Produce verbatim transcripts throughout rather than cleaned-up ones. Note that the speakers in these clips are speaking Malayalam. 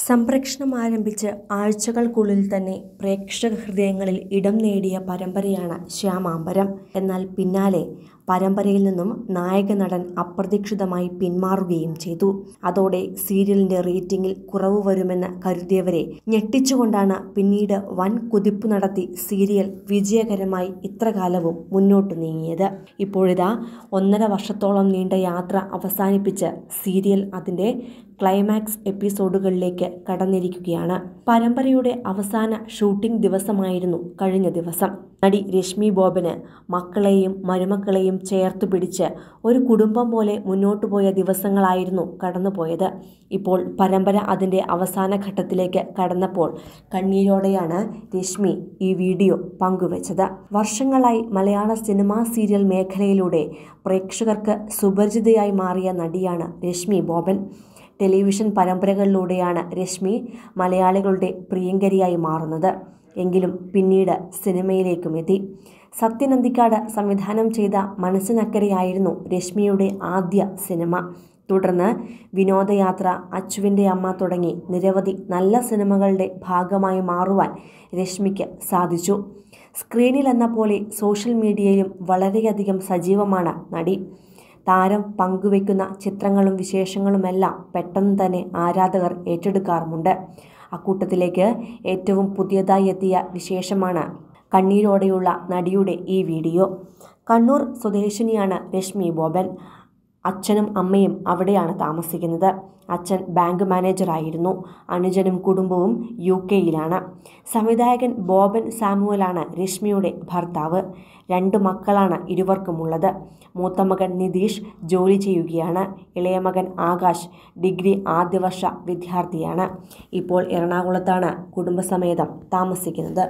സംപ്രേഷണം ആരംഭിച്ച് ആഴ്ചകൾക്കുള്ളിൽ തന്നെ പ്രേക്ഷക ഹൃദയങ്ങളിൽ ഇടം നേടിയ പരമ്പരയാണ് ശ്യാമാംബരം. എന്നാൽ പിന്നാലെ പരമ്പരയിൽ നിന്നും നായക നടൻ അപ്രതീക്ഷിതമായി പിന്മാറുകയും ചെയ്തു. അതോടെ സീരിയലിന്റെ റേറ്റിംഗിൽ കുറവ് വരുമെന്ന് കരുതിയവരെ ഞെട്ടിച്ചുകൊണ്ടാണ് പിന്നീട് വൻ കുതിപ്പ് നടത്തി സീരിയൽ വിജയകരമായി ഇത്രകാലവും മുന്നോട്ടു നീങ്ങിയത്. ഇപ്പോഴിതാ ഒന്നര വർഷത്തോളം നീണ്ട യാത്ര അവസാനിപ്പിച്ച് സീരിയൽ അതിന്റെ ക്ലൈമാക്സ് എപ്പിസോഡുകളിലേക്ക് കടന്നിരിക്കുകയാണ്. പരമ്പരയുടെ അവസാന ഷൂട്ടിംഗ് ദിവസമായിരുന്നു കഴിഞ്ഞ ദിവസം. നടി രശ്മി ബോബന് മക്കളെയും മരുമക്കളെയും ചേർത്തു പിടിച്ച് ഒരു കുടുംബം പോലെ മുന്നോട്ടു പോയ ദിവസങ്ങളായിരുന്നു കടന്നുപോയത്. ഇപ്പോൾ പരമ്പര അതിന്റെ അവസാന ഘട്ടത്തിലേക്ക് കടന്നപ്പോൾ കണ്ണീരോടെയാണ് രശ്മി ഈ വീഡിയോ പങ്കുവച്ചത്. വർഷങ്ങളായി മലയാള സിനിമാ സീരിയൽ മേഖലയിലൂടെ പ്രേക്ഷകർക്ക് സുപരിചിതയായി മാറിയ നടിയാണ് രശ്മി ബോബൻ. ടെലിവിഷൻ പരമ്പരകളിലൂടെയാണ് രശ്മി മലയാളികളുടെ പ്രിയങ്കരിയായി മാറുന്നത്. എങ്കിലും പിന്നീട് സിനിമയിലേക്കും എത്തി. സത്യൻ അന്തിക്കാട് സംവിധാനം ചെയ്ത മനസ്സിനക്കരെയായിരുന്നു രശ്മിയുടെ ആദ്യ സിനിമ. തുടർന്ന് വിനോദയാത്ര, അച്ചുവിൻ്റെ അമ്മ തുടങ്ങി നിരവധി നല്ല സിനിമകളുടെ ഭാഗമായി മാറുവാൻ രശ്മിക്ക് സാധിച്ചു. സ്ക്രീനിൽ എന്ന പോലെ സോഷ്യൽ മീഡിയയിലും വളരെയധികം സജീവമാണ് നടി. താരം പങ്കുവയ്ക്കുന്ന ചിത്രങ്ങളും വിശേഷങ്ങളുമെല്ലാം പെട്ടെന്ന് തന്നെ ആരാധകർ ഏറ്റെടുക്കാറുമുണ്ട്. അക്കൂട്ടത്തിലേക്ക് ഏറ്റവും പുതിയതായി എത്തിയ വിശേഷമാണ് കണ്ണീരോടെയുള്ള നടിയുടെ ഈ വീഡിയോ. കണ്ണൂർ സ്വദേശിനിയാണ് രശ്മി ബോബൻ. അച്ഛനും അമ്മയും അവിടെയാണ് താമസിക്കുന്നത്. അച്ഛൻ ബാങ്ക് മാനേജറായിരുന്നു. അനുജനും കുടുംബവും യു കെയിലാണ്. സംവിധായകൻ ബോബൻ സാമുവലാണ് രശ്മിയുടെ ഭർത്താവ്. രണ്ട് മക്കളാണ് ഇരുവർക്കുമുള്ളത്. മൂത്ത മകൻ നിതീഷ് ജോലി ചെയ്യുകയാണ്. ഇളയ മകൻ ആകാശ് ഡിഗ്രി ആദ്യവർഷ വിദ്യാർത്ഥിയാണ്. ഇപ്പോൾ എറണാകുളത്താണ് കുടുംബസമേതം താമസിക്കുന്നത്.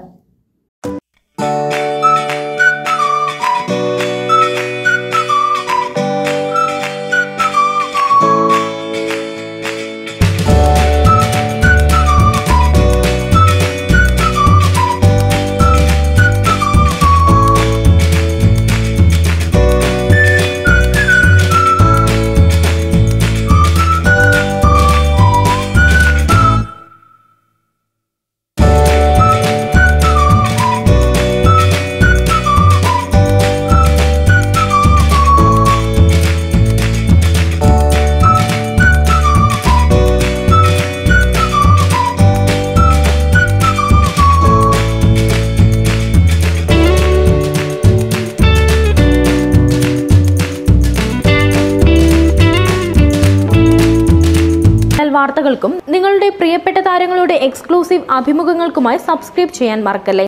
വാർത്തകൾക്കും നിങ്ങളുടെ പ്രിയപ്പെട്ട താരങ്ങളുടെ എക്സ്ക്ലൂസീവ് അഭിമുഖങ്ങൾക്കുമായി സബ്സ്ക്രൈബ് ചെയ്യാൻ മറക്കല്ലേ.